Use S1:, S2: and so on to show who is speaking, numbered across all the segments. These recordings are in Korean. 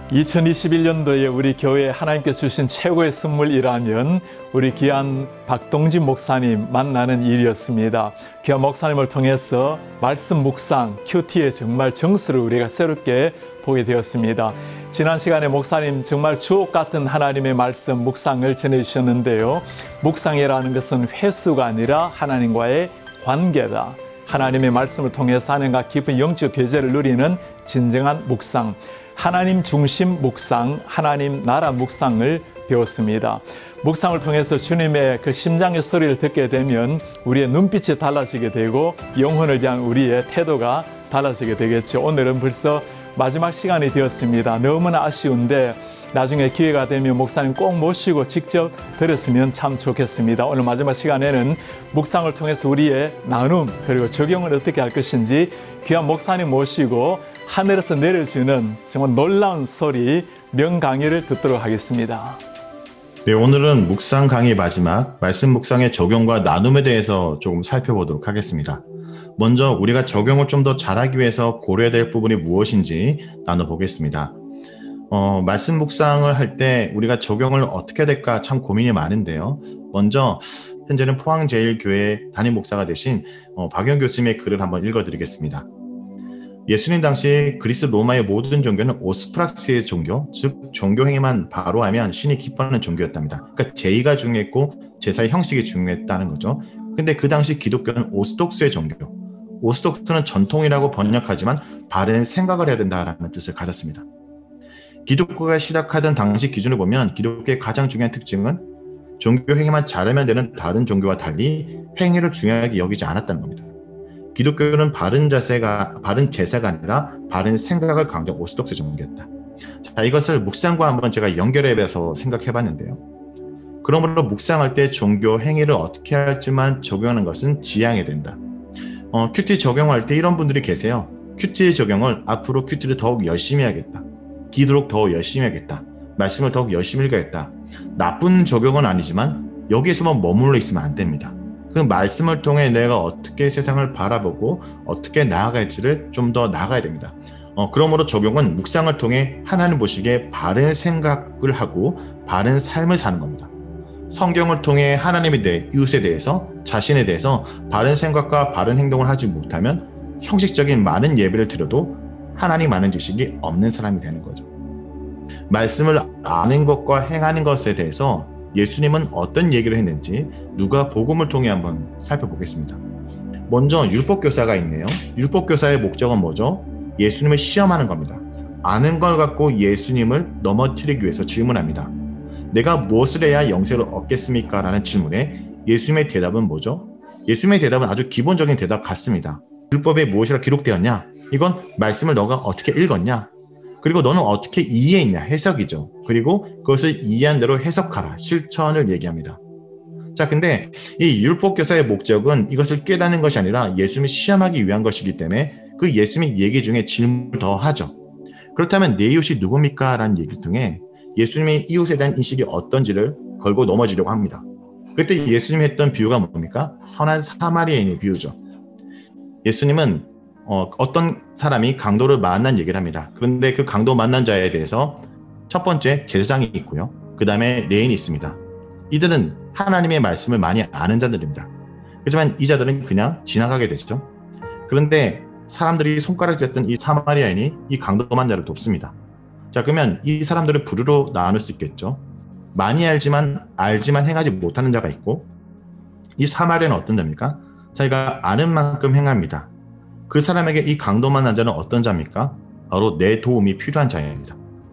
S1: 2021년도에 우리 교회에 하나님께서 주신 최고의 선물이라면 우리 귀한 박동진 목사님 만나는 일이었습니다. 귀한 목사님을 통해서 말씀 묵상, 큐티의 정말 정수를 우리가 새롭게 보게 되었습니다. 지난 시간에 목사님 정말 주옥 같은 하나님의 말씀 묵상을 전해주셨는데요. 묵상이라는 것은 횟수가 아니라 하나님과의 관계다. 하나님의 말씀을 통해서 하나님과 깊은 영적 교제를 누리는 진정한 묵상, 하나님 중심 묵상, 하나님 나라 묵상을 배웠습니다. 묵상을 통해서 주님의 그 심장의 소리를 듣게 되면 우리의 눈빛이 달라지게 되고 영혼을 위한 우리의 태도가 달라지게 되겠죠. 오늘은 벌써 마지막 시간이 되었습니다. 너무나 아쉬운데 나중에 기회가 되면 목사님 꼭 모시고 직접 들었으면 참 좋겠습니다. 오늘 마지막 시간에는 묵상을 통해서 우리의 나눔 그리고 적용을 어떻게 할 것인지 귀한 목사님 모시고 하늘에서 내려주는 정말 놀라운 소리 명강의를 듣도록 하겠습니다.
S2: 네, 오늘은 묵상 강의 마지막 말씀 묵상의 적용과 나눔에 대해서 조금 살펴보도록 하겠습니다. 먼저 우리가 적용을 좀 더 잘하기 위해서 고려해야 될 부분이 무엇인지 나눠보겠습니다. 말씀 묵상을 할 때 우리가 적용을 어떻게 해야 될까 참 고민이 많은데요. 먼저 현재는 포항제일교회 담임 목사가 되신 박영 교수님의 글을 한번 읽어드리겠습니다. 예수님 당시 그리스 로마의 모든 종교는 오스프락스의 종교, 즉 종교 행위만 바로 하면 신이 기뻐하는 종교였답니다. 그러니까 제의가 중요했고 제사의 형식이 중요했다는 거죠. 근데 그 당시 기독교는 오스독스의 종교, 오스독스는 전통이라고 번역하지만 바른 생각을 해야 된다라는 뜻을 가졌습니다. 기독교가 시작하던 당시 기준을 보면 기독교의 가장 중요한 특징은 종교 행위만 잘하면 되는 다른 종교와 달리 행위를 중요하게 여기지 않았다는 겁니다. 기독교는 바른 제사가 아니라 바른 생각을 강조한 오스독스 종교였다. 자, 이것을 묵상과 한번 제가 연결해서 생각해 봤는데요. 그러므로 묵상할 때 종교 행위를 어떻게 할지만 적용하는 것은 지양해야 된다. 큐티 적용할 때 이런 분들이 계세요. 큐티 적용을 앞으로 큐티를 더욱 열심히 해야겠다. 기도록 더 열심히 하겠다. 말씀을 더욱 열심히 읽어야겠다. 나쁜 적용은 아니지만 여기에서만 머물러 있으면 안 됩니다. 그 말씀을 통해 내가 어떻게 세상을 바라보고 어떻게 나아갈지를 좀 더 나아가야 됩니다. 그러므로 적용은 묵상을 통해 하나님 보시기에 바른 생각을 하고 바른 삶을 사는 겁니다. 성경을 통해 하나님에 대해, 이웃에 대해서, 자신에 대해서 바른 생각과 바른 행동을 하지 못하면 형식적인 많은 예배를 드려도 하나님 아는 지식이 없는 사람이 되는 거죠. 말씀을 아는 것과 행하는 것에 대해서 예수님은 어떤 얘기를 했는지 누가 복음을 통해 한번 살펴보겠습니다. 먼저 율법교사가 있네요. 율법교사의 목적은 뭐죠? 예수님을 시험하는 겁니다. 아는 걸 갖고 예수님을 넘어뜨리기 위해서 질문합니다. 내가 무엇을 해야 영생을 얻겠습니까? 라는 질문에 예수님의 대답은 뭐죠? 예수님의 대답은 아주 기본적인 대답 같습니다. 율법에 무엇이라 기록되었냐? 이건 말씀을 너가 어떻게 읽었냐? 그리고 너는 어떻게 이해했냐? 해석이죠. 그리고 그것을 이해한 대로 해석하라. 실천을 얘기합니다. 자, 근데 이 율법교사의 목적은 이것을 깨닫는 것이 아니라 예수님을 시험하기 위한 것이기 때문에 그 예수님의 얘기 중에 질문을 더 하죠. 그렇다면 내 이웃이 누굽니까? 라는 얘기를 통해 예수님의 이웃에 대한 인식이 어떤지를 걸고 넘어지려고 합니다. 그때 예수님이 했던 비유가 뭡니까? 선한 사마리아인의 비유죠. 예수님은 어떤 사람이 강도를 만난 얘기를 합니다. 그런데 그 강도 만난 자에 대해서 첫 번째 제사장이 있고요. 그 다음에 레인이 있습니다. 이들은 하나님의 말씀을 많이 아는 자들입니다. 하지만 이 자들은 그냥 지나가게 되죠. 그런데 사람들이 손가락질 했던 이 사마리아인이 이 강도만 자를 돕습니다. 자, 그러면 이 사람들을 부류로 나눌 수 있겠죠. 많이 알지만 행하지 못하는 자가 있고, 이 사마리아는 어떤 자입니까? 자기가 아는 만큼 행합니다. 그 사람에게 이 강도 만난 자는 어떤 자입니까? 바로 내 도움이 필요한 자입니다.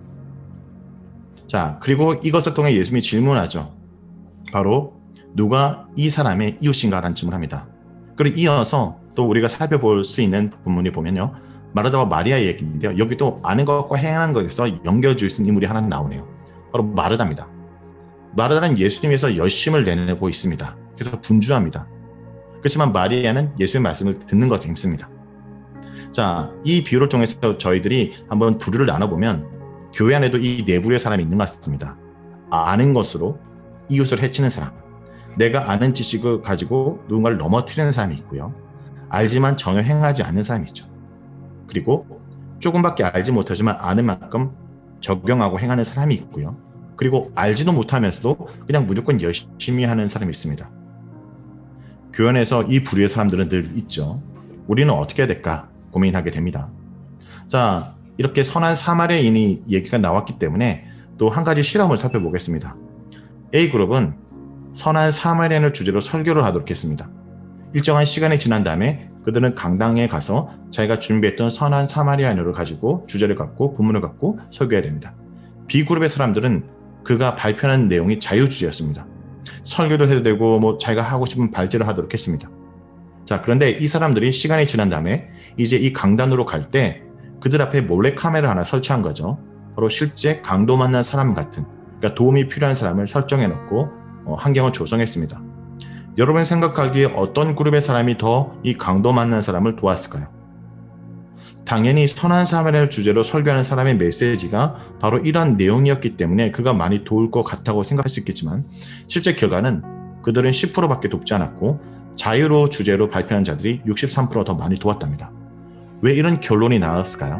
S2: 자, 그리고 이것을 통해 예수님이 질문하죠. 바로 누가 이 사람의 이웃인가? 라는 질문을 합니다. 그리고 이어서 또 우리가 살펴볼 수 있는 본문이 보면요. 마르다와 마리아의 얘기인데요. 여기 또 아는 것과 행하는 것에서 연결줄 수 있는 인물이 하나 나오네요. 바로 마르다입니다. 마르다는 예수님에서 열심을 내내고 있습니다. 그래서 분주합니다. 그렇지만 마리아는 예수의 말씀을 듣는 것에 힘씁니다. 자, 이 비유를 통해서 저희들이 한번 부류를 나눠보면 교회 안에도 이 네 부류의 사람이 있는 것 같습니다. 아는 것으로 이웃을 해치는 사람, 내가 아는 지식을 가지고 누군가를 넘어뜨리는 사람이 있고요. 알지만 전혀 행하지 않는 사람이 있죠. 그리고 조금밖에 알지 못하지만 아는 만큼 적용하고 행하는 사람이 있고요. 그리고 알지도 못하면서도 그냥 무조건 열심히 하는 사람이 있습니다. 교회에서 이 부류의 사람들은 늘 있죠. 우리는 어떻게 해야 될까 고민하게 됩니다. 자, 이렇게 선한 사마리아인이 얘기가 나왔기 때문에 또 한 가지 실험을 살펴보겠습니다. A그룹은 선한 사마리아인을 주제로 설교를 하도록 했습니다. 일정한 시간이 지난 다음에 그들은 강당에 가서 자기가 준비했던 선한 사마리아인을 가지고 주제를 갖고 본문을 갖고 설교해야 됩니다. B그룹의 사람들은 그가 발표하는 내용이 자유주의였습니다. 설교도 해도 되고 자기가 하고 싶은 발제를 하도록 했습니다. 자, 그런데 이 사람들이 시간이 지난 다음에 이제 이 강단으로 갈 때 그들 앞에 몰래카메라 하나 설치한 거죠. 바로 실제 강도 만난 사람 같은, 그러니까 도움이 필요한 사람을 설정해 놓고 환경을 조성했습니다. 여러분 생각하기에 어떤 그룹의 사람이 더 이 강도 만난 사람을 도왔을까요? 당연히 선한 사마리아를 주제로 설교하는 사람의 메시지가 바로 이런 내용이었기 때문에 그가 많이 도울 것 같다고 생각할 수 있겠지만 실제 결과는 그들은 10%밖에 돕지 않았고 자유로 주제로 발표한 자들이 63% 더 많이 도왔답니다. 왜 이런 결론이 나왔을까요?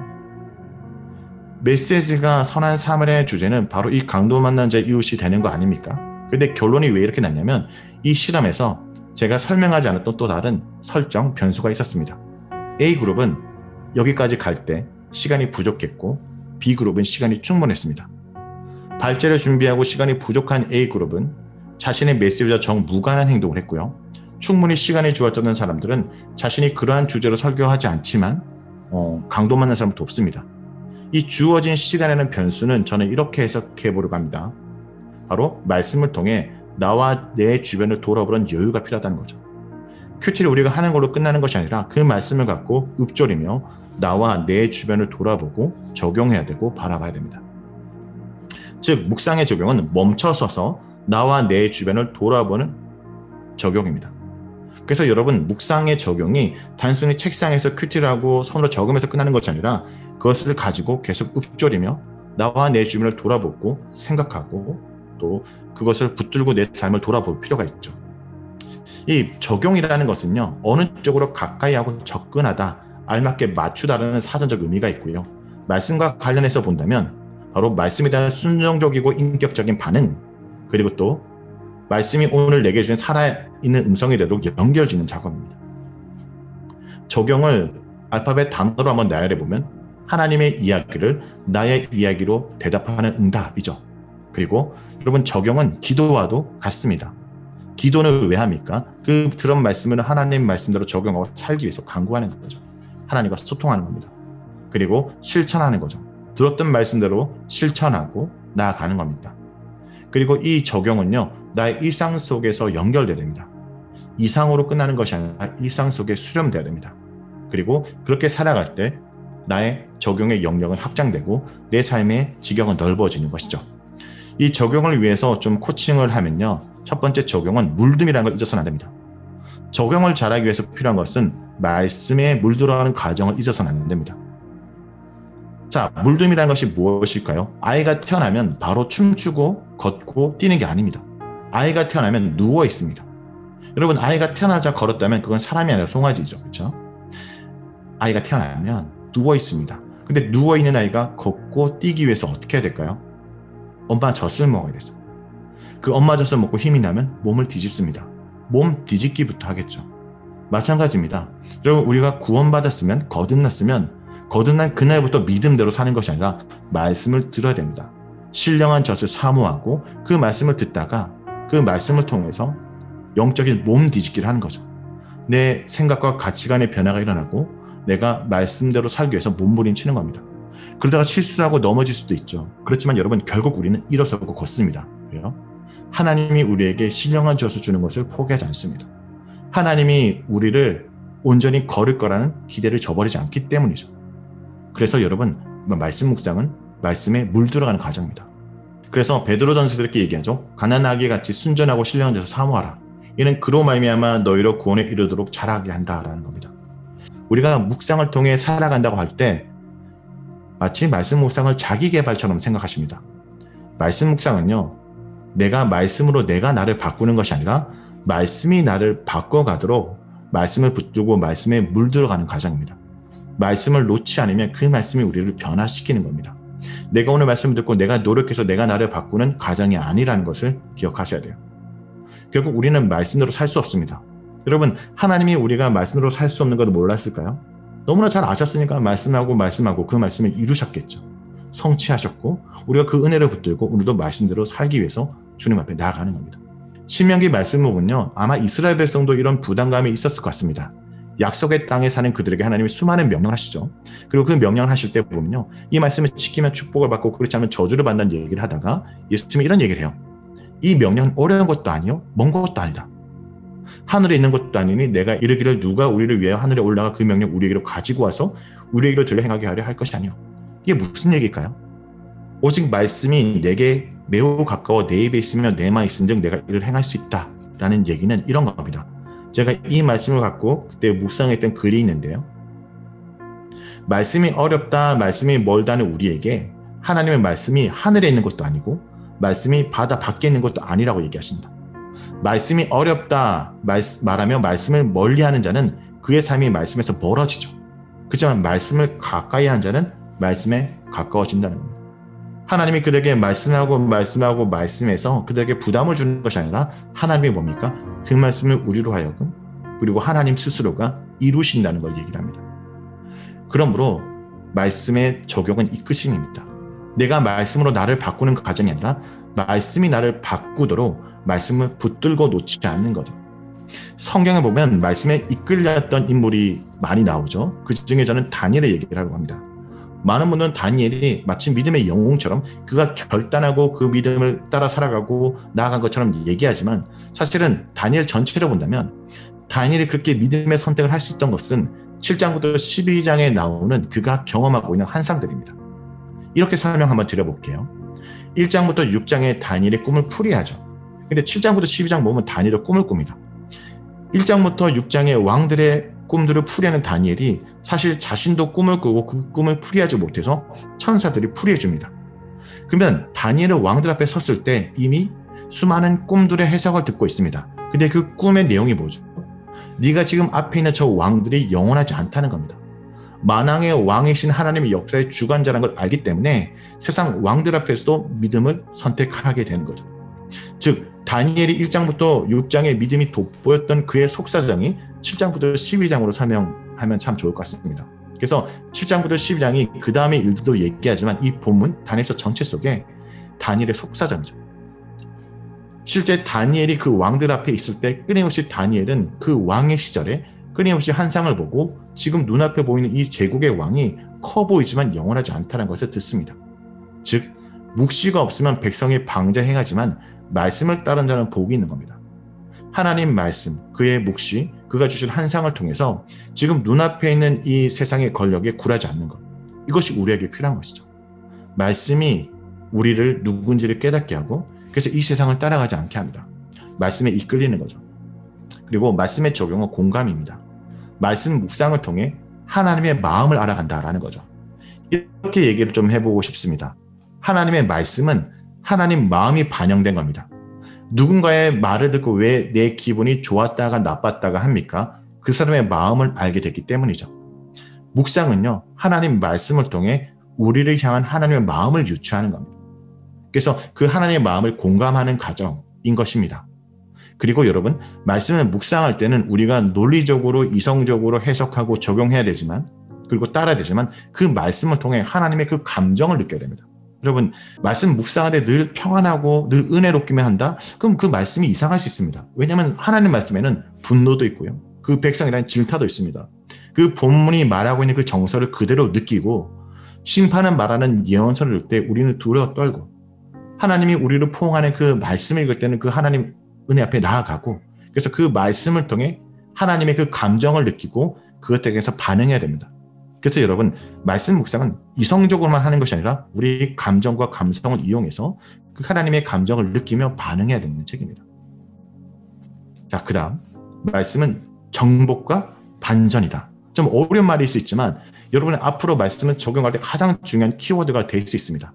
S2: 메시지가 선한 사마리아의 주제는 바로 이 강도 만난 자의 이웃이 되는 거 아닙니까? 근데 결론이 왜 이렇게 났냐면 이 실험에서 제가 설명하지 않았던 또 다른 설정 변수가 있었습니다. A그룹은 여기까지 갈 때 시간이 부족했고 B그룹은 시간이 충분했습니다. 발제를 준비하고 시간이 부족한 A그룹은 자신의 메시지와 정무관한 행동을 했고요. 충분히 시간이 주어졌던 사람들은 자신이 그러한 주제로 설교하지 않지만 강도 만난 사람을 돕습니다. 이 주어진 시간에는 변수는 저는 이렇게 해석해 보려고 합니다. 바로 말씀을 통해 나와 내 주변을 돌아보는 여유가 필요하다는 거죠. 큐티를 우리가 하는 걸로 끝나는 것이 아니라 그 말씀을 갖고 읊조리며 나와 내 주변을 돌아보고 적용해야 되고 바라봐야 됩니다. 즉 묵상의 적용은 멈춰서서 나와 내 주변을 돌아보는 적용입니다. 그래서 여러분 묵상의 적용이 단순히 책상에서 큐티를 하고 손으로 적으면서 끝나는 것이 아니라 그것을 가지고 계속 읊조리며 나와 내 주변을 돌아보고 생각하고 또 그것을 붙들고 내 삶을 돌아볼 필요가 있죠. 이 적용이라는 것은요, 어느 쪽으로 가까이 하고 접근하다, 알맞게 맞추다라는 사전적 의미가 있고요. 말씀과 관련해서 본다면 바로 말씀에 대한 순종적이고 인격적인 반응, 그리고 또 말씀이 오늘 내게 주는 살아있는 음성이 되도록 연결짓는 작업입니다. 적용을 알파벳 단어로 한번 나열해보면 하나님의 이야기를 나의 이야기로 대답하는 응답이죠. 그리고 여러분 적용은 기도와도 같습니다. 기도는 왜 합니까? 그 들은 말씀을 하나님 말씀대로 적용하고 살기 위해서 간구하는 거죠. 하나님과 소통하는 겁니다. 그리고 실천하는 거죠. 들었던 말씀대로 실천하고 나아가는 겁니다. 그리고 이 적용은요, 나의 일상 속에서 연결돼야 됩니다. 이상으로 끝나는 것이 아니라 일상 속에 수렴돼야 됩니다. 그리고 그렇게 살아갈 때 나의 적용의 영역은 확장되고 내 삶의 지경은 넓어지는 것이죠. 이 적용을 위해서 좀 코칭을 하면요, 첫 번째 적용은 물듦이라는 걸 잊어서는 안 됩니다. 적용을 잘하기 위해서 필요한 것은 말씀에 물들어가는 과정을 잊어서는 안 됩니다. 자, 물듦이라는 것이 무엇일까요? 아이가 태어나면 바로 춤추고 걷고 뛰는 게 아닙니다. 아이가 태어나면 누워 있습니다. 여러분, 아이가 태어나자 걸었다면 그건 사람이 아니라 송아지죠. 그렇죠? 아이가 태어나면 누워 있습니다. 근데 누워 있는 아이가 걷고 뛰기 위해서 어떻게 해야 될까요? 엄마 젖을 먹어야 되죠. 그 엄마 젖을 먹고 힘이 나면 몸을 뒤집습니다. 몸 뒤집기부터 하겠죠. 마찬가지입니다. 여러분, 우리가 구원받았으면, 거듭난 그날부터 믿음대로 사는 것이 아니라 말씀을 들어야 됩니다. 신령한 젖을 사모하고 그 말씀을 듣다가 그 말씀을 통해서 영적인 몸 뒤집기를 하는 거죠. 내 생각과 가치관의 변화가 일어나고 내가 말씀대로 살기 위해서 몸부림치는 겁니다. 그러다가 실수하고 넘어질 수도 있죠. 그렇지만 여러분, 결국 우리는 일어서고 걷습니다. 왜요? 하나님이 우리에게 신령한 젖을 주는 것을 포기하지 않습니다. 하나님이 우리를 온전히 걸을 거라는 기대를 저버리지 않기 때문이죠. 그래서 여러분, 말씀 묵상은 말씀에 물들어가는 과정입니다. 그래서 베드로전서에서 이렇게 얘기하죠. 가난하게 같이 순전하고 신령한 젖을 사모하라. 이는 그로 말미암아 너희로 구원에 이르도록 자라게 한다라는 겁니다. 우리가 묵상을 통해 살아간다고 할 때 마치 말씀 묵상을 자기 개발처럼 생각하십니다. 말씀 묵상은요, 내가 말씀으로 내가 나를 바꾸는 것이 아니라 말씀이 나를 바꿔가도록 말씀을 붙들고 말씀에 물들어가는 과정입니다. 말씀을 놓지 않으면 그 말씀이 우리를 변화시키는 겁니다. 내가 오늘 말씀을 듣고 내가 노력해서 내가 나를 바꾸는 과정이 아니라는 것을 기억하셔야 돼요. 결국 우리는 말씀대로 살 수 없습니다. 여러분, 하나님이 우리가 말씀으로 살 수 없는 것을 몰랐을까요? 너무나 잘 아셨으니까 말씀하고 그 말씀을 이루셨겠죠. 성취하셨고 우리가 그 은혜를 붙들고 오늘도 말씀대로 살기 위해서 주님 앞에 나아가는 겁니다. 신명기 말씀을 보면요, 아마 이스라엘 백성도 이런 부담감이 있었을 것 같습니다. 약속의 땅에 사는 그들에게 하나님이 수많은 명령을 하시죠. 그리고 그 명령을 하실 때 보면요, 이 말씀을 지키면 축복을 받고 그렇지 않으면 저주를 받는다는 얘기를 하다가 예수님이 이런 얘기를 해요. 이 명령은 어려운 것도 아니요 먼 것도 아니다. 하늘에 있는 것도 아니니 내가 이르기를 누가 우리를 위하여 하늘에 올라가 그 명령 우리에게로 가지고 와서 우리에게로 들려 행하게 하려 할 것이 아니요. 이게 무슨 얘기일까요? 오직 말씀이 내게 매우 가까워 내 입에 있으며 내만 있은즉 내가 이를 행할 수 있다라는 얘기는 이런 겁니다. 제가 이 말씀을 갖고 그때 묵상했던 글이 있는데요. 말씀이 어렵다, 말씀이 멀다는 우리에게 하나님의 말씀이 하늘에 있는 것도 아니고 말씀이 바다 밖에 있는 것도 아니라고 얘기하십니다. 말씀이 어렵다 말하며 말씀을 멀리하는 자는 그의 삶이 말씀에서 멀어지죠. 그렇지만 말씀을 가까이 하는 자는 말씀에 가까워진다는 겁니다. 하나님이 그들에게 말씀해서 그들에게 부담을 주는 것이 아니라 하나님이 뭡니까? 그 말씀을 우리로 하여금 그리고 하나님 스스로가 이루신다는 걸 얘기를 합니다. 그러므로 말씀의 적용은 이끄심입니다. 내가 말씀으로 나를 바꾸는 과정이 아니라 말씀이 나를 바꾸도록 말씀을 붙들고 놓지 않는 거죠. 성경에 보면 말씀에 이끌렸던 인물이 많이 나오죠. 그 중에 저는 다니엘의 얘기를 하려고 합니다. 많은 분들은 다니엘이 마치 믿음의 영웅처럼 그가 결단하고 그 믿음을 따라 살아가고 나아간 것처럼 얘기하지만 사실은 다니엘 전체를 본다면 다니엘이 그렇게 믿음의 선택을 할 수 있던 것은 7장부터 12장에 나오는 그가 경험하고 있는 환상들입니다. 이렇게 설명 한번 드려볼게요. 1장부터 6장에 다니엘의 꿈을 풀이하죠. 근데 7장부터 12장 보면 다니엘의 꿈을 꿉니다. 1장부터 6장의 왕들의 꿈들을 풀이하는 다니엘이 사실 자신도 꿈을 꾸고 그 꿈을 풀이하지 못해서 천사들이 풀이해 줍니다. 그러면 다니엘은 왕들 앞에 섰을 때 이미 수많은 꿈들의 해석을 듣고 있습니다. 근데 그 꿈의 내용이 뭐죠? 네가 지금 앞에 있는 저 왕들이 영원하지 않다는 겁니다. 만왕의 왕이신 하나님의 역사의 주관자라는 걸 알기 때문에 세상 왕들 앞에서도 믿음을 선택하게 되는 거죠. 즉 다니엘이 1장부터 6장의 믿음이 돋보였던 그의 속사정이 7장부터 12장으로 설명하면 참 좋을 것 같습니다. 그래서 7장부터 12장이 그 다음의 일들도 얘기하지만 이 본문 다니엘서 전체 속에 다니엘의 속사정이죠. 실제 다니엘이 그 왕들 앞에 있을 때 끊임없이 다니엘은 그 왕의 시절에 끊임없이 환상을 보고 지금 눈앞에 보이는 이 제국의 왕이 커 보이지만 영원하지 않다는 것을 듣습니다. 즉 묵시가 없으면 백성이 방자행하지만 말씀을 따른 자는 복이 있는 겁니다. 하나님 말씀, 그의 묵시, 그가 주신 환상을 통해서 지금 눈앞에 있는 이 세상의 권력에 굴하지 않는 것, 이것이 우리에게 필요한 것이죠. 말씀이 우리를 누군지를 깨닫게 하고 그래서 이 세상을 따라가지 않게 합니다. 말씀에 이끌리는 거죠. 그리고 말씀의 적용은 공감입니다. 말씀 묵상을 통해 하나님의 마음을 알아간다라는 거죠. 이렇게 얘기를 좀 해보고 싶습니다. 하나님의 말씀은 하나님 마음이 반영된 겁니다. 누군가의 말을 듣고 왜 내 기분이 좋았다가 나빴다가 합니까? 그 사람의 마음을 알게 됐기 때문이죠. 묵상은요, 하나님 말씀을 통해 우리를 향한 하나님의 마음을 유추하는 겁니다. 그래서 그 하나님의 마음을 공감하는 과정인 것입니다. 그리고 여러분, 말씀을 묵상할 때는 우리가 논리적으로 이성적으로 해석하고 적용해야 되지만 그리고 따라야 되지만 그 말씀을 통해 하나님의 그 감정을 느껴야 됩니다. 여러분, 말씀 묵상할 때 늘 평안하고 늘 은혜롭기만 한다? 그럼 그 말씀이 이상할 수 있습니다. 왜냐하면 하나님 말씀에는 분노도 있고요. 그 백성에 대한 질타도 있습니다. 그 본문이 말하고 있는 그 정서를 그대로 느끼고 심판은 말하는 예언서를 읽을 때 우리는 두려워 떨고 하나님이 우리를 포옹하는 그 말씀을 읽을 때는 그 하나님 은혜 앞에 나아가고 그래서 그 말씀을 통해 하나님의 그 감정을 느끼고 그것에 대해서 반응해야 됩니다. 그래서 여러분, 말씀 묵상은 이성적으로만 하는 것이 아니라 우리 감정과 감성을 이용해서 그 하나님의 감정을 느끼며 반응해야 되는 책입니다. 자, 그 다음 말씀은 정복과 반전이다. 좀 어려운 말일 수 있지만 여러분의 앞으로 말씀을 적용할 때 가장 중요한 키워드가 될 수 있습니다.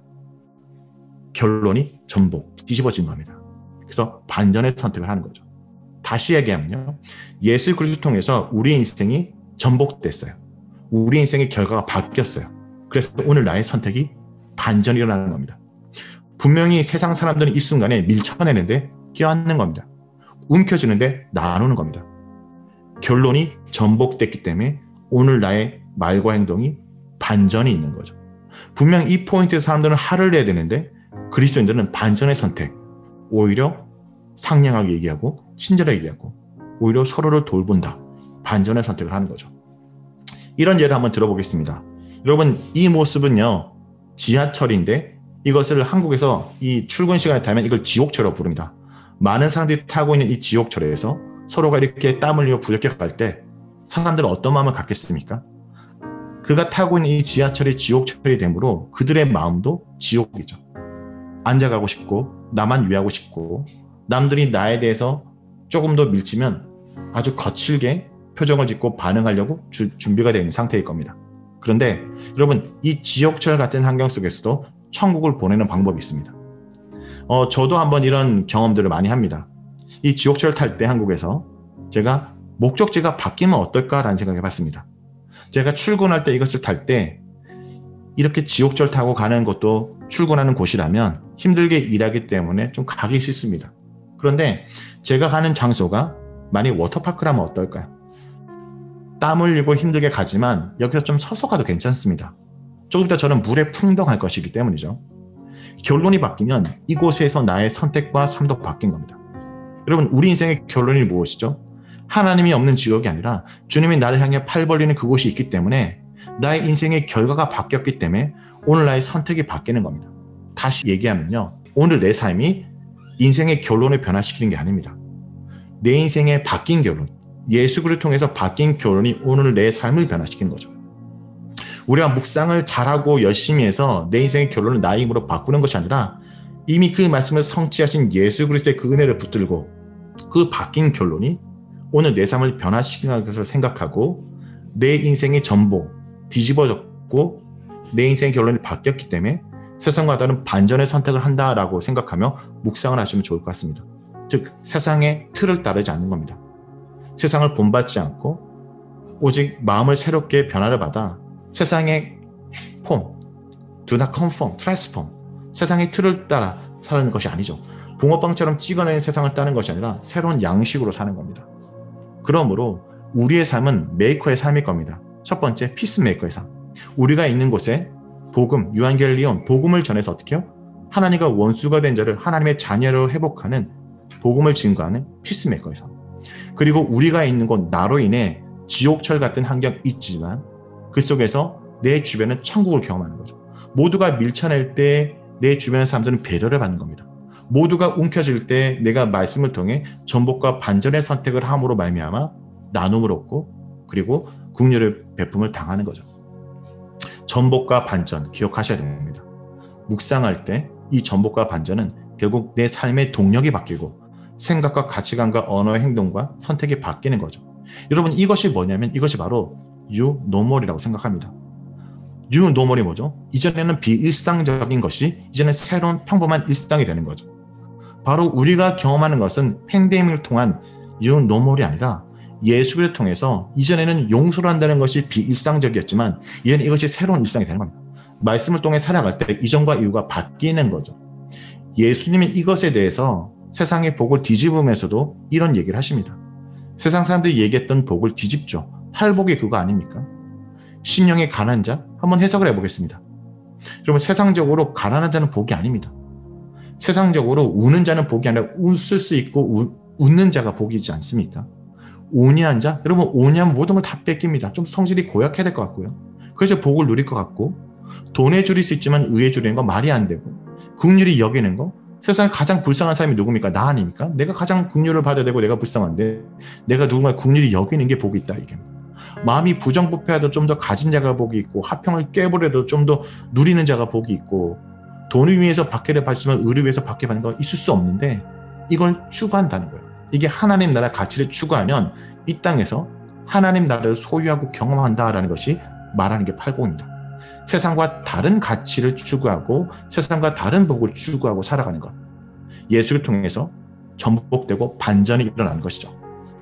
S2: 결론이 전복, 뒤집어진 겁니다. 그래서 반전의 선택을 하는 거죠. 다시 얘기하면요, 예수 그리스도를 통해서 우리 인생이 전복됐어요. 우리 인생의 결과가 바뀌었어요. 그래서 오늘 나의 선택이 반전이 일어나는 겁니다. 분명히 세상 사람들은 이 순간에 밀쳐내는데 껴안는 겁니다. 움켜쥐는데 나누는 겁니다. 결론이 전복됐기 때문에 오늘 나의 말과 행동이 반전이 있는 거죠. 분명 이 포인트에서 사람들은 화를 내야 되는데 그리스도인들은 반전의 선택, 오히려 상냥하게 얘기하고 친절하게 얘기하고 오히려 서로를 돌본다. 반전의 선택을 하는 거죠. 이런 예를 한번 들어보겠습니다. 여러분, 이 모습은요, 지하철인데 이것을 한국에서 이 출근 시간에 타면 이걸 지옥철이라고 부릅니다. 많은 사람들이 타고 있는 이 지옥철에서 서로가 이렇게 땀 흘리고 부력해 갈 때 사람들은 어떤 마음을 갖겠습니까? 그가 타고 있는 이 지하철이 지옥철이 되므로 그들의 마음도 지옥이죠. 앉아가고 싶고 나만 위하고 싶고 남들이 나에 대해서 조금 더 밀치면 아주 거칠게 표정을 짓고 반응하려고 준비가 되어 있는 상태일 겁니다. 그런데 여러분, 이 지옥철 같은 환경 속에서도 천국을 보내는 방법이 있습니다. 저도 한번 이런 경험들을 많이 합니다. 이 지옥철 탈 때 한국에서 제가 목적지가 바뀌면 어떨까라는 생각을 해봤습니다. 제가 출근할 때 이것을 탈 때 이렇게 지옥철 타고 가는 것도 출근하는 곳이라면 힘들게 일하기 때문에 좀 가기 싫습니다. 그런데 제가 가는 장소가 만약 워터파크라면 어떨까요? 땀 흘리고 힘들게 가지만 여기서 좀 서서 가도 괜찮습니다. 조금 더 저는 물에 풍덩할 것이기 때문이죠. 결론이 바뀌면 이곳에서 나의 선택과 삶도 바뀐 겁니다. 여러분, 우리 인생의 결론이 무엇이죠? 하나님이 없는 지옥이 아니라 주님이 나를 향해 팔 벌리는 그곳이 있기 때문에 나의 인생의 결과가 바뀌었기 때문에 오늘 나의 선택이 바뀌는 겁니다. 다시 얘기하면요, 오늘 내 삶이 인생의 결론을 변화시키는 게 아닙니다. 내 인생의 바뀐 결론, 예수 그리스도를 통해서 바뀐 결론이 오늘 내 삶을 변화시키는 거죠. 우리가 묵상을 잘하고 열심히 해서 내 인생의 결론을 나의 힘으로 바꾸는 것이 아니라 이미 그 말씀을 성취하신 예수 그리스도의 그 은혜를 붙들고 그 바뀐 결론이 오늘 내 삶을 변화시키는 것을 생각하고 내 인생의 전부 뒤집어졌고 내 인생의 결론이 바뀌었기 때문에 세상과 다른 반전의 선택을 한다라고 생각하며 묵상을 하시면 좋을 것 같습니다. 즉, 세상의 틀을 따르지 않는 겁니다. 세상을 본받지 않고 오직 마음을 새롭게 변화를 받아 세상의 폼, do not conform, transform, 세상의 틀을 따라 사는 것이 아니죠. 붕어빵처럼 찍어내는 세상을 따는 것이 아니라 새로운 양식으로 사는 겁니다. 그러므로 우리의 삶은 메이커의 삶일 겁니다. 첫 번째, 피스메이커의 삶. 우리가 있는 곳에 복음, 유한겔리온, 복음을 전해서 어떻게 해요? 하나님과 원수가 된 자를 하나님의 자녀로 회복하는 복음을 증거하는 피스메이커의 삶. 그리고 우리가 있는 곳 나로 인해 지옥철 같은 환경이 있지만 그 속에서 내 주변은 천국을 경험하는 거죠. 모두가 밀쳐낼 때 내 주변의 사람들은 배려를 받는 겁니다. 모두가 움켜질 때 내가 말씀을 통해 전복과 반전의 선택을 함으로 말미암아 나눔을 얻고 그리고 긍휼의 베품을 당하는 거죠. 전복과 반전 기억하셔야 됩니다. 묵상할 때 이 전복과 반전은 결국 내 삶의 동력이 바뀌고 생각과 가치관과 언어의 행동과 선택이 바뀌는 거죠. 여러분, 이것이 뭐냐면 이것이 바로 뉴 노멀이라고 생각합니다. 뉴 노멀이 뭐죠? 이전에는 비일상적인 것이 이제는 새로운 평범한 일상이 되는 거죠. 바로 우리가 경험하는 것은 팬데믹을 통한 뉴 노멀이 아니라 예수를 통해서 이전에는 용서를 한다는 것이 비일상적이었지만 이제는 이것이 새로운 일상이 되는 겁니다. 말씀을 통해 살아갈 때 이전과 이후가 바뀌는 거죠. 예수님이 이것에 대해서 세상의 복을 뒤집으면서도 이런 얘기를 하십니다. 세상 사람들이 얘기했던 복을 뒤집죠. 팔복이 그거 아닙니까? 심령의 가난한 자? 한번 해석을 해보겠습니다. 여러분, 세상적으로 가난한 자는 복이 아닙니다. 세상적으로 우는 자는 복이 아니라 웃을 수 있고 웃는 자가 복이지 않습니까? 온유한 자? 여러분, 온유하면 모든 걸 다 뺏깁니다. 좀 성질이 고약해야 될 것 같고요. 그래서 복을 누릴 것 같고 돈에 줄일 수 있지만 의에 줄이는 거 말이 안 되고 긍휼히 여기는 거 세상에 가장 불쌍한 사람이 누굽니까? 나 아닙니까? 내가 가장 긍휼을 받아야 되고 내가 불쌍한데 내가 누군가 긍휼히 여기는 게 복이 있다 이게. 마음이 부정부패해도 좀 더 가진 자가 복이 있고 화평을 깨버려도 좀 더 누리는 자가 복이 있고 돈을 위해서 박해를 받지만 의를 위해서 박해받는 건 있을 수 없는데 이걸 추구한다는 거예요. 이게 하나님 나라 가치를 추구하면 이 땅에서 하나님 나라를 소유하고 경험한다라는 것이 말하는 게 팔복입니다. 세상과 다른 가치를 추구하고 세상과 다른 복을 추구하고 살아가는 것. 예수를 통해서 전복되고 반전이 일어나는 것이죠.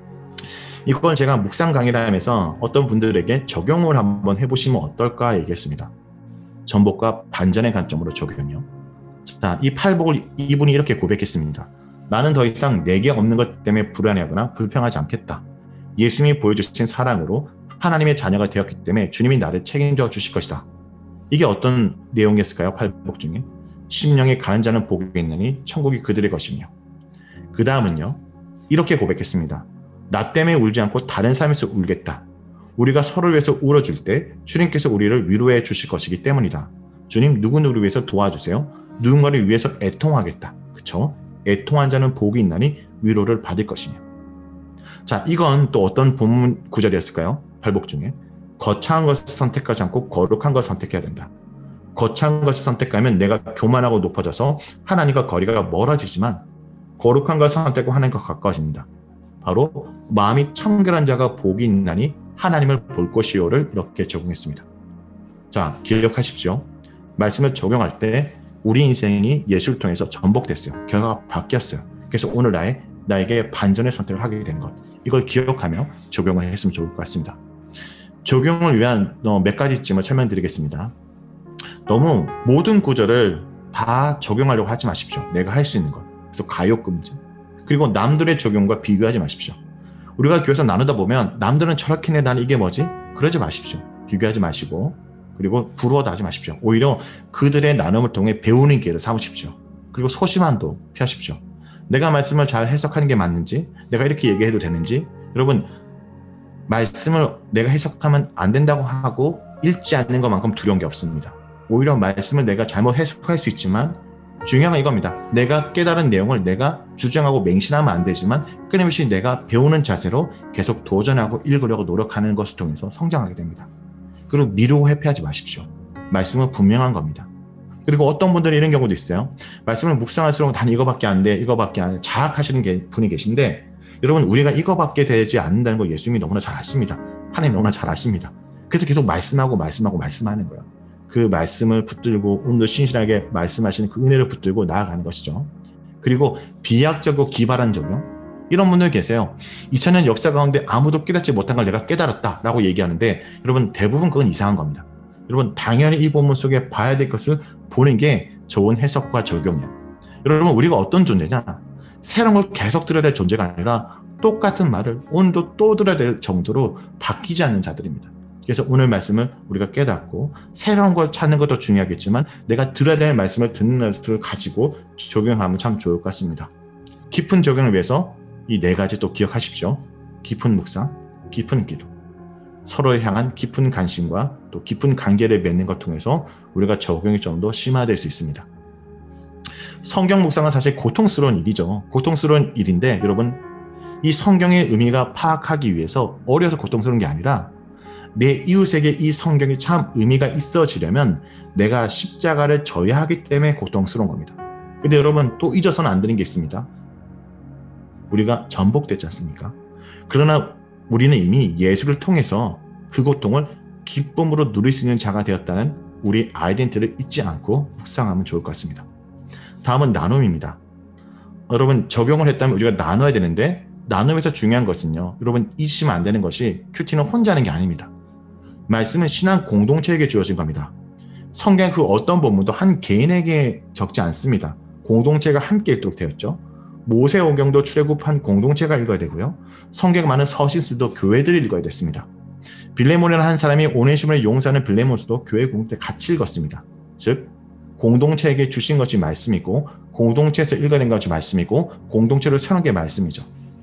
S2: 이걸 제가 묵상 강의를 하면서 어떤 분들에게 적용을 한번 해보시면 어떨까 얘기했습니다. 전복과 반전의 관점으로 적용요. 자, 이 팔복을 이분이 이렇게 고백했습니다. 나는 더 이상 내게 없는 것 때문에 불안해하거나 불평하지 않겠다. 예수님이 보여주신 사랑으로 하나님의 자녀가 되었기 때문에 주님이 나를 책임져 주실 것이다. 이게 어떤 내용이었을까요? 팔복 중에. 심령이 가는 자는 복이 있느니 천국이 그들의 것이며. 그 다음은요. 이렇게 고백했습니다. 나 때문에 울지 않고 다른 사람에서 울겠다. 우리가 서로를 위해서 울어줄 때 주님께서 우리를 위로해 주실 것이기 때문이다. 주님 누구누구를 위해서 도와주세요. 누군가를 위해서 애통하겠다. 그쵸? 애통한 자는 복이 있나니 위로를 받을 것이며. 자, 이건 또 어떤 본문 구절이었을까요? 팔복 중에. 거창한 것을 선택하지 않고 거룩한 것을 선택해야 된다. 거창한 것을 선택하면 내가 교만하고 높아져서 하나님과 거리가 멀어지지만 거룩한 것을 선택하고 하나님과 가까워집니다. 바로 마음이 청결한 자가 복이 있나니 하나님을 볼 것이요를 이렇게 적용했습니다. 자, 기억하십시오. 말씀을 적용할 때 우리 인생이 예수를 통해서 전복됐어요. 결과가 바뀌었어요. 그래서 오늘 나에게 반전의 선택을 하게 된 것. 이걸 기억하며 적용을 했으면 좋을 것 같습니다. 적용을 위한 몇 가지 점을 설명드리겠습니다. 너무 모든 구절을 다 적용하려고 하지 마십시오. 내가 할 수 있는 것. 그래서 가요금지. 그리고 남들의 적용과 비교하지 마십시오. 우리가 교회에서 나누다 보면 남들은 저렇게 해, 나는 이게 뭐지? 그러지 마십시오. 비교하지 마시고 그리고 부러워도 하지 마십시오. 오히려 그들의 나눔을 통해 배우는 기회를 삼으십시오. 그리고 소심함도 피하십시오. 내가 말씀을 잘 해석하는 게 맞는지, 내가 이렇게 얘기해도 되는지, 여러분 말씀을 내가 해석하면 안 된다고 하고 읽지 않는 것만큼 두려운 게 없습니다. 오히려 말씀을 내가 잘못 해석할 수 있지만 중요한 건 이겁니다. 내가 깨달은 내용을 내가 주장하고 맹신하면 안 되지만 끊임없이 내가 배우는 자세로 계속 도전하고 읽으려고 노력하는 것을 통해서 성장하게 됩니다. 그리고 미루고 회피하지 마십시오. 말씀은 분명한 겁니다. 그리고 어떤 분들이 이런 경우도 있어요. 말씀을 묵상할수록 난 이거밖에 안 돼, 이거밖에 안 돼. 자학하시는 분이 계신데 여러분 우리가 이거밖에 되지 않는다는 걸 예수님이 너무나 잘 아십니다. 하나님 너무나 잘 아십니다. 그래서 계속 말씀하는 거예요. 그 말씀을 붙들고 오늘도 신실하게 말씀하시는 그 은혜를 붙들고 나아가는 것이죠. 그리고 비약적이고 기발한 적용. 이런 분들 계세요. 2000년 역사 가운데 아무도 깨닫지 못한 걸 내가 깨달았다라고 얘기하는데 여러분 대부분 그건 이상한 겁니다. 여러분 당연히 이 본문 속에 봐야 될 것을 보는 게 좋은 해석과 적용이에요. 여러분 우리가 어떤 존재냐? 새로운 걸 계속 들어야 될 존재가 아니라 똑같은 말을 오늘도 또 들어야 될 정도로 바뀌지 않는 자들입니다. 그래서 오늘 말씀을 우리가 깨닫고 새로운 걸 찾는 것도 중요하겠지만 내가 들어야 될 말씀을 듣는 것을 가지고 적용하면 참 좋을 것 같습니다. 깊은 적용을 위해서 이 네 가지 또 기억하십시오. 깊은 묵상, 깊은 기도, 서로를 향한 깊은 관심과 또 깊은 관계를 맺는 것 통해서 우리가 적용이 좀 더 심화될 수 있습니다. 성경 묵상은 사실 고통스러운 일이죠. 고통스러운 일인데 여러분 이 성경의 의미가 파악하기 위해서 어려서 고통스러운 게 아니라 내 이웃에게 이 성경이 참 의미가 있어지려면 내가 십자가를 져야 하기 때문에 고통스러운 겁니다. 근데 여러분 또 잊어서는 안 되는 게 있습니다. 우리가 전복됐지 않습니까? 그러나 우리는 이미 예수를 통해서 그 고통을 기쁨으로 누릴 수 있는 자가 되었다는 우리 아이덴티티를 잊지 않고 묵상하면 좋을 것 같습니다. 다음은 나눔입니다. 여러분 적용을 했다면 우리가 나눠야 되는데 나눔에서 중요한 것은요. 여러분 잊으시면 안 되는 것이 큐티는 혼자 하는 게 아닙니다. 말씀은 신앙 공동체에게 주어진 겁니다. 성경 그 어떤 본문도 한 개인에게 적지 않습니다. 공동체가 함께 읽도록 되었죠. 모세오경도 출애굽한 공동체가 읽어야 되고요. 성경 많은 서신서도 교회들이 읽어야 됐습니다. 빌레몬이라는 한 사람이 오네시모를 용서하는 빌레몬서도 교회 공동체 같이 읽었습니다. 즉 공동체에게 주신 것이 말씀이고 공동체에서 읽어낸 것이 말씀이고 공동체로 세우는 게 말씀이죠.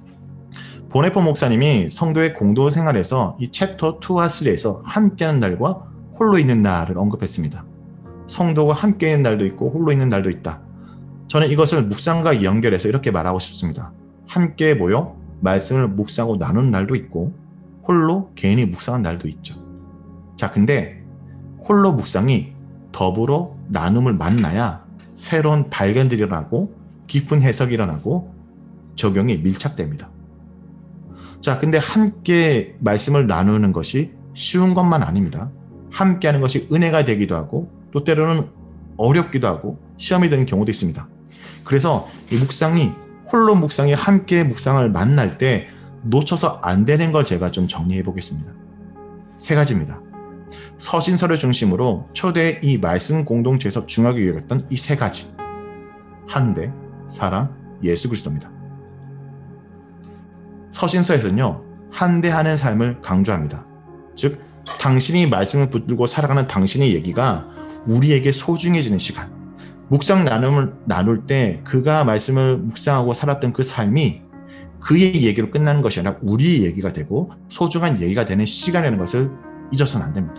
S2: 보네포 목사님이 성도의 공동 생활에서 이 챕터 2와 3에서 함께하는 날과 홀로 있는 날을 언급했습니다. 성도가 함께 있는 날도 있고 홀로 있는 날도 있다. 저는 이것을 묵상과 연결해서 이렇게 말하고 싶습니다. 함께 모여 말씀을 묵상하고 나누는 날도 있고 홀로 개인이 묵상한 날도 있죠. 자, 근데 홀로 묵상이 더불어 나눔을 만나야 새로운 발견들이 일어나고 깊은 해석이 일어나고 적용이 밀착됩니다. 자, 근데 함께 말씀을 나누는 것이 쉬운 것만 아닙니다. 함께 하는 것이 은혜가 되기도 하고 또 때로는 어렵기도 하고 시험이 되는 경우도 있습니다. 그래서 이 묵상이 홀로 묵상이 함께 묵상을 만날 때 놓쳐서 안 되는 걸 제가 좀 정리해 보겠습니다. 세 가지입니다. 서신서를 중심으로 초대 이 말씀 공동체에서 중요하게 여겼던 이 세 가지. 한대, 사랑, 예수 그리스도입니다. 서신서에서는요, 한대하는 삶을 강조합니다. 즉, 당신이 말씀을 붙들고 살아가는 당신의 얘기가 우리에게 소중해지는 시간. 묵상 나눔을 나눌 때 그가 말씀을 묵상하고 살았던 그 삶이 그의 얘기로 끝나는 것이 아니라 우리의 얘기가 되고 소중한 얘기가 되는 시간이라는 것을 잊어서는 안 됩니다.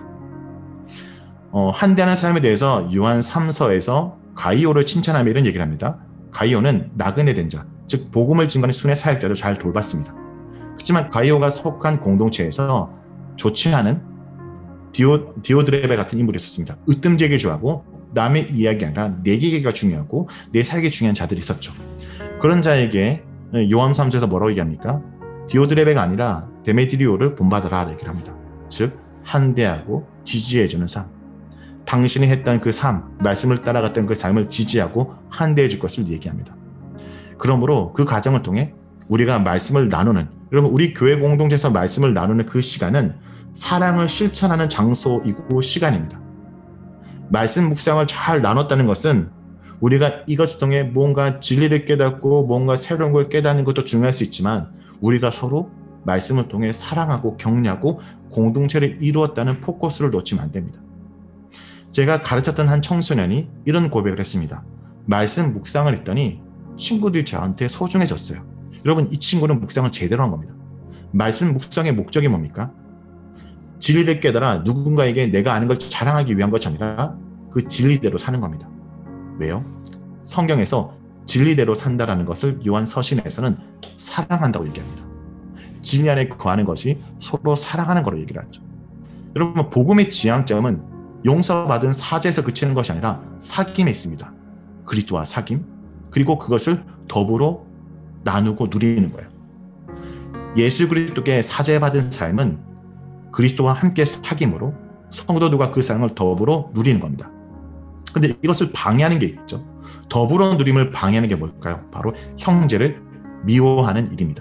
S2: 한대하는 삶에 대해서 요한 3서에서 가이오를 칭찬하며 이런 얘기를 합니다. 가이오는 나그네 된 자, 즉 복음을 증거하는 순회 사역자를 잘 돌봤습니다. 그렇지만 가이오가 속한 공동체에서 좋지 않은 디오드레베 같은 인물이 있었습니다. 으뜸되게 좋아하고 남의 이야기 아니라 내 얘기가 중요하고 내 사역이 중요한 자들이 있었죠. 그런 자에게 요한 3서에서 뭐라고 얘기합니까? 디오드레베가 아니라 데메드리오를 본받으라 얘기를 합니다. 즉 한대하고 지지해주는 삶. 당신이 했던 그 삶, 말씀을 따라갔던 그 삶을 지지하고 한대해 줄 것을 얘기합니다. 그러므로 그 과정을 통해 우리가 말씀을 나누는, 여러분 우리 교회 공동체에서 말씀을 나누는 그 시간은 사랑을 실천하는 장소이고 시간입니다. 말씀 묵상을 잘 나눴다는 것은 우리가 이것을 통해 뭔가 진리를 깨닫고 뭔가 새로운 걸 깨닫는 것도 중요할 수 있지만 우리가 서로 말씀을 통해 사랑하고 격려하고 공동체를 이루었다는 포커스를 놓치면 안 됩니다. 제가 가르쳤던 한 청소년이 이런 고백을 했습니다. 말씀 묵상을 했더니 친구들이 저한테 소중해졌어요. 여러분, 이 친구는 묵상을 제대로 한 겁니다. 말씀 묵상의 목적이 뭡니까? 진리를 깨달아 누군가에게 내가 아는 걸 자랑하기 위한 것이 아니라 그 진리대로 사는 겁니다. 왜요? 성경에서 진리대로 산다라는 것을 요한 서신에서는 사랑한다고 얘기합니다. 진리 안에 거하는 것이 서로 사랑하는 거로 얘기를 하죠. 여러분, 복음의 지향점은 용서받은 사죄에서 그치는 것이 아니라 사귐에 있습니다. 그리스도와 사귐, 그리고 그것을 더불어 나누고 누리는 거예요. 예수 그리스도께 사죄받은 삶은 그리스도와 함께 사귐으로 성도들과 그 삶을 더불어 누리는 겁니다. 근데 이것을 방해하는 게 있죠. 더불어 누림을 방해하는 게 뭘까요? 바로 형제를 미워하는 일입니다.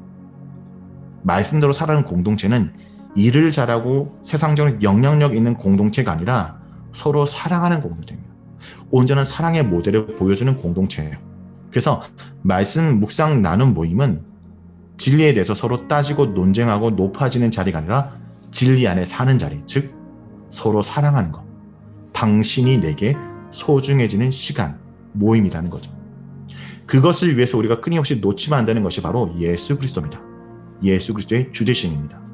S2: 말씀대로 살아가는 공동체는 일을 잘하고 세상적으로 영향력 있는 공동체가 아니라 서로 사랑하는 공동체입니다. 온전한 사랑의 모델을 보여주는 공동체예요. 그래서 말씀 묵상 나눔 모임은 진리에 대해서 서로 따지고 논쟁하고 높아지는 자리가 아니라 진리 안에 사는 자리, 즉 서로 사랑하는 것. 당신이 내게 소중해지는 시간, 모임이라는 거죠. 그것을 위해서 우리가 끊임없이 놓치면 안 되는 것이 바로 예수 그리스도입니다. 예수 그리스도의 주되심입니다.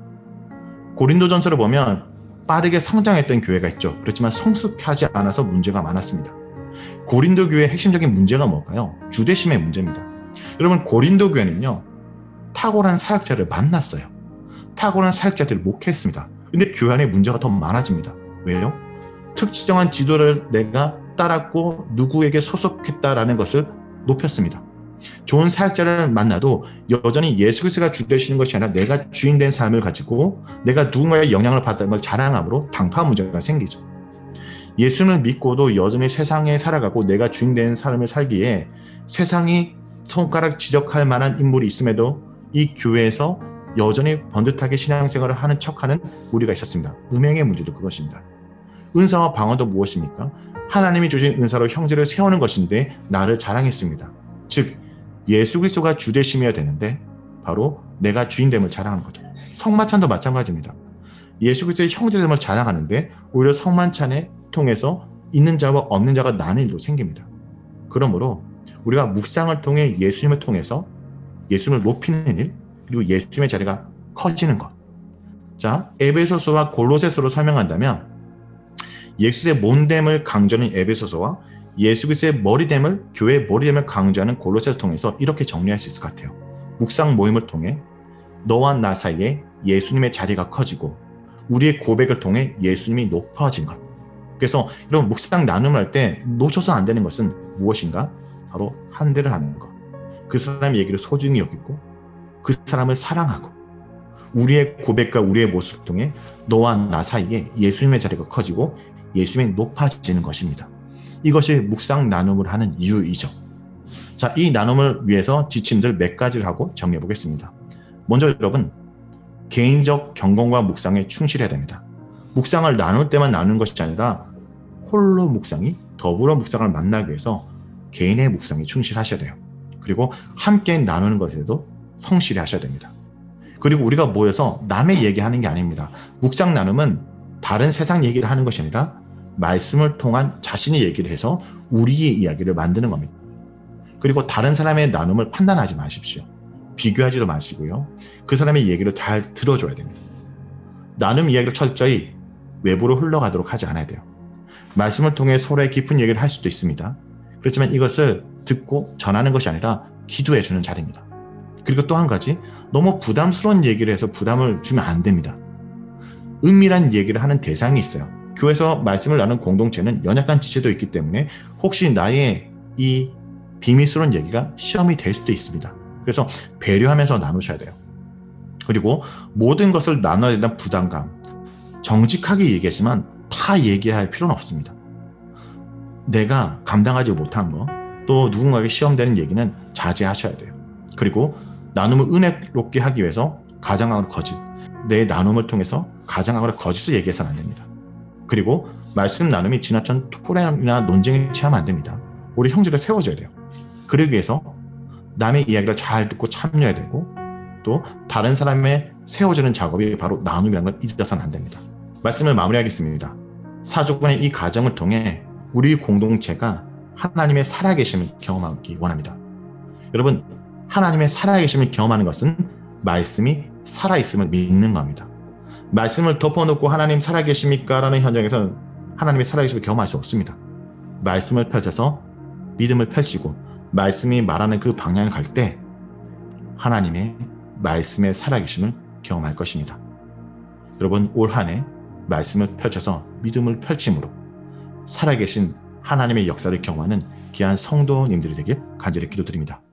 S2: 고린도전서를 보면 빠르게 성장했던 교회가 있죠. 그렇지만 성숙하지 않아서 문제가 많았습니다. 고린도 교회의 핵심적인 문제가 뭘까요? 주되심의 문제입니다. 여러분, 고린도 교회는요, 탁월한 사역자를 만났어요. 탁월한 사역자들을 목회했습니다. 근데 교회 안에 문제가 더 많아집니다. 왜요? 특정한 지도를 내가 따랐고 누구에게 소속했다라는 것을 높였습니다. 좋은 사역자를 만나도 여전히 예수 그리스도가 주 되시는 것이 아니라 내가 주인 된 삶을 가지고 내가 누군가의 영향을 받았다는 걸 자랑함으로 당파 문제가 생기죠. 예수를 믿고도 여전히 세상에 살아가고 내가 주인 된 삶을 살기에 세상이 손가락 지적할 만한 인물이 있음에도 이 교회에서 여전히 번듯하게 신앙생활을 하는 척하는 우리가 있었습니다. 음행의 문제도 그것입니다. 은사와 방언도 무엇입니까? 하나님이 주신 은사로 형제를 세우는 것인데 나를 자랑했습니다. 즉 예수 그리스도가 주되심이어야 되는데 바로 내가 주인됨을 자랑하는 거죠. 성만찬도 마찬가지입니다. 예수 그리스도의 형제됨을 자랑하는데 오히려 성만찬에 통해서 있는 자와 없는 자가 나는 일도 생깁니다. 그러므로 우리가 묵상을 통해 예수님을 통해서 예수님을 높이는 일, 그리고 예수님의 자리가 커지는 것. 자, 에베소서와 골로새서로 설명한다면 예수의 몸됨을 강조하는 에베소서와 예수 그리스도의 머리됨을, 교회의 머리됨을 강조하는 골로새서를 통해서 이렇게 정리할 수 있을 것 같아요. 묵상 모임을 통해 너와 나 사이에 예수님의 자리가 커지고 우리의 고백을 통해 예수님이 높아진 것. 그래서 여러분, 묵상 나눔을 할 때 놓쳐서 안 되는 것은 무엇인가? 바로 한대를 하는 것. 그 사람의 얘기를 소중히 여기고 그 사람을 사랑하고 우리의 고백과 우리의 모습을 통해 너와 나 사이에 예수님의 자리가 커지고 예수님이 높아지는 것입니다. 이것이 묵상 나눔을 하는 이유이죠. 자, 이 나눔을 위해서 지침들 몇 가지를 하고 정리해 보겠습니다. 먼저 여러분, 개인적 경건과 묵상에 충실해야 됩니다. 묵상을 나눌 때만 나누는 것이 아니라 홀로 묵상이 더불어 묵상을 만나기 위해서 개인의 묵상에 충실하셔야 돼요. 그리고 함께 나누는 것에도 성실히 하셔야 됩니다. 그리고 우리가 모여서 남의 얘기하는 게 아닙니다. 묵상 나눔은 다른 세상 얘기를 하는 것이 아니라 말씀을 통한 자신의 얘기를 해서 우리의 이야기를 만드는 겁니다. 그리고 다른 사람의 나눔을 판단하지 마십시오. 비교하지도 마시고요. 그 사람의 얘기를 잘 들어줘야 됩니다. 나눔 이야기를 철저히 외부로 흘러가도록 하지 않아야 돼요. 말씀을 통해 서로의 깊은 얘기를 할 수도 있습니다. 그렇지만 이것을 듣고 전하는 것이 아니라 기도해 주는 자리입니다. 그리고 또 한 가지, 너무 부담스러운 얘기를 해서 부담을 주면 안 됩니다. 은밀한 얘기를 하는 대상이 있어요. 교회에서 말씀을 나누는 공동체는 연약한 지체도 있기 때문에 혹시 나의 이 비밀스러운 얘기가 시험이 될 수도 있습니다. 그래서 배려하면서 나누셔야 돼요. 그리고 모든 것을 나눠야 된다는 부담감, 정직하게 얘기하지만 다 얘기할 필요는 없습니다. 내가 감당하지 못한 거, 또 누군가에게 시험되는 얘기는 자제하셔야 돼요. 그리고 나눔을 은혜롭게 하기 위해서 가장하고 거짓, 내 나눔을 통해서 가장하고 거짓을 얘기해서는 안 됩니다. 그리고 말씀 나눔이 지나친 토론이나 논쟁에 취하면 안 됩니다. 우리 형제를 세워줘야 돼요. 그러기 위해서 남의 이야기를 잘 듣고 참여해야 되고, 또 다른 사람의 세워주는 작업이 바로 나눔이라는 걸 잊어서는 안 됩니다. 말씀을 마무리하겠습니다. 사주간의 이 과정을 통해 우리 공동체가 하나님의 살아계심을 경험하기 원합니다. 여러분, 하나님의 살아계심을 경험하는 것은 말씀이 살아있음을 믿는 겁니다. 말씀을 덮어놓고 하나님 살아계십니까? 라는 현장에서는 하나님의 살아계심을 경험할 수 없습니다. 말씀을 펼쳐서 믿음을 펼치고 말씀이 말하는 그 방향을 갈 때 하나님의 말씀의 살아계심을 경험할 것입니다. 여러분, 올 한 해 말씀을 펼쳐서 믿음을 펼침으로 살아계신 하나님의 역사를 경험하는 귀한 성도님들이 되길 간절히 기도드립니다.